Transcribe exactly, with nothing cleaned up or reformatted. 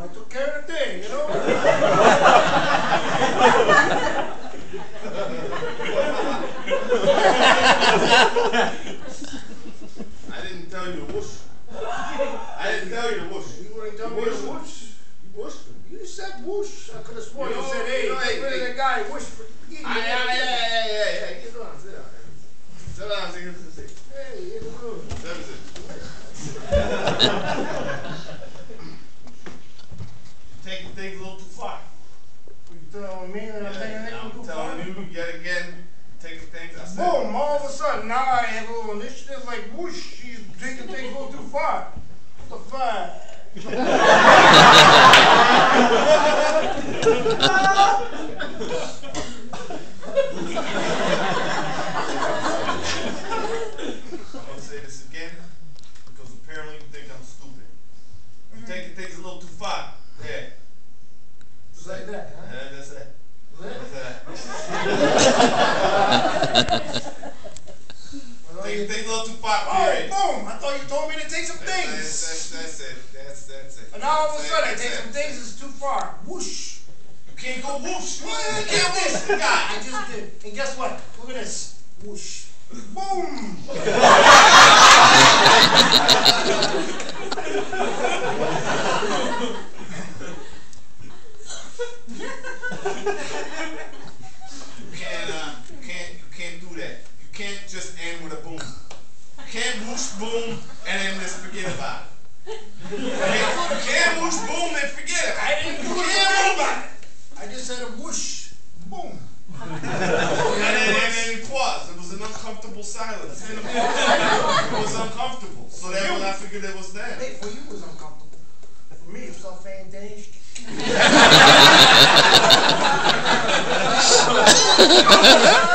took care of the thing, you know? I didn't tell you to whoosh. I didn't tell you to whoosh. You wouldn't tell me to whoosh. You whooshed him. You said whoosh. I could have sworn You you, know, said, hey, you know, get hey, rid of hey. that guy. Whoosh. For, Yeah, yeah, yeah, yeah, yeah, yeah. Get down, sit down. Sit down, sit down, sit down. Hey, you know. Sit down, sit Taking things a little too far. You telling me that I'm taking Yeah, it I'm too far? telling you yet again, taking things. I said, Boom, all of a sudden, now I have a little initiative like whoosh, she's taking things a little too far. What the fuck? I'm gonna say this again because apparently you think I'm stupid. You're taking things a little too far. Yeah. Just like that, huh? Yeah, that's it. That's that. Taking things a little too far. Oh, Period. boom! I thought you told me to take some That's, things. that's, that's it. That's that's it. And now all of a That's sudden I it. take some things that's too far. Whoosh! You can't go whoosh. Well, You I can't did whoosh. this. God, I just did. And guess what? Look at this. Whoosh. Boom! You can't, uh, you can't, you can't do that. You can't just end with a boom. You can't whoosh boom and then just forget about it. You can't, you can't whoosh boom and forget it. I didn't do You anything can't move about it. it. I just said a whoosh. Boom. And then, and then it was. It was an uncomfortable silence. It was uncomfortable. So then when I figured it was there. Hey, for you it was uncomfortable. For me, it's so fantastic.